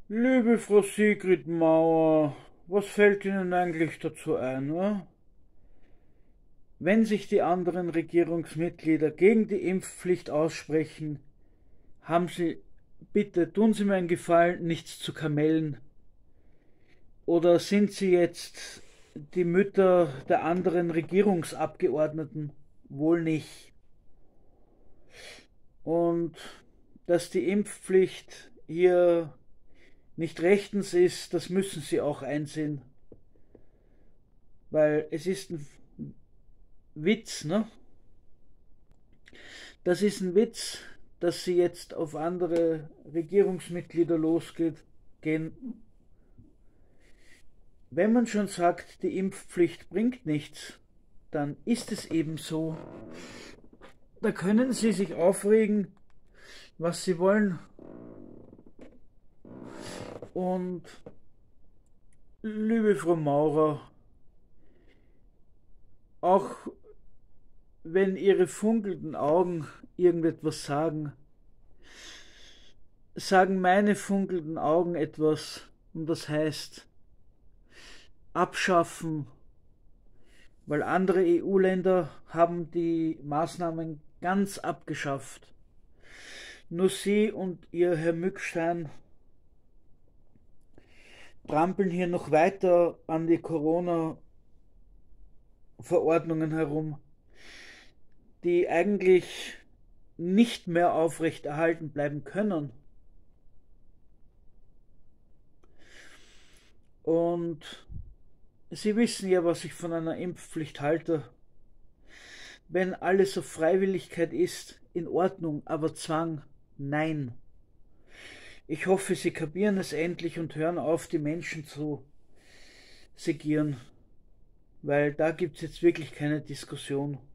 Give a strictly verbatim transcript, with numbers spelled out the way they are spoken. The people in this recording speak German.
Liebe Frau Sigrid Mauer, was fällt Ihnen eigentlich dazu ein, ne? Wenn sich die anderen Regierungsmitglieder gegen die Impfpflicht aussprechen, haben Sie, bitte tun Sie mir einen Gefallen, nichts zu kamellen. Oder sind Sie jetzt die Mütter der anderen Regierungsabgeordneten? Wohl nicht. Und dass die Impfpflicht hier nicht rechtens ist, das müssen Sie auch einsehen. Weil es ist ein Witz, ne? Das ist ein Witz, dass sie jetzt auf andere Regierungsmitglieder losgeht. Gehen. Wenn man schon sagt, die Impfpflicht bringt nichts, dann ist es eben so. Da können sie sich aufregen, was sie wollen. Und liebe Frau Maurer, auch wenn ihre funkelnden Augen irgendetwas sagen, sagen meine funkelnden Augen etwas, und das heißt abschaffen, weil andere E U-Länder haben die Maßnahmen ganz abgeschafft. Nur Sie und Ihr Herr Mückstein trampeln hier noch weiter an die Corona-Verordnungen herum, die eigentlich nicht mehr aufrechterhalten bleiben können. Und Sie wissen ja, was ich von einer Impfpflicht halte. Wenn alles auf Freiwilligkeit ist, in Ordnung, aber Zwang, nein. Ich hoffe, Sie kapieren es endlich und hören auf, die Menschen zu segieren, weil da gibt es jetzt wirklich keine Diskussion.